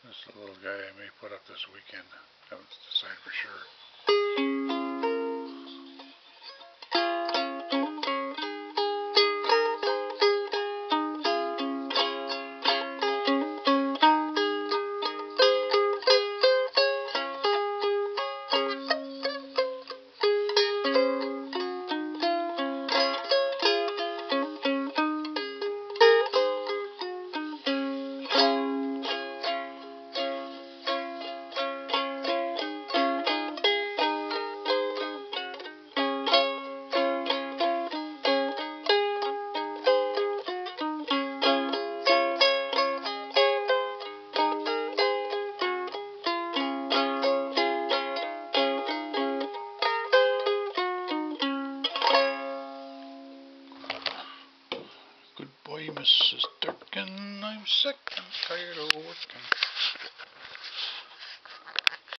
This is a little guy I may put up this weekend. Haven't decided for sure. Good boy, Mrs. Durkin. I'm sick and tired of working.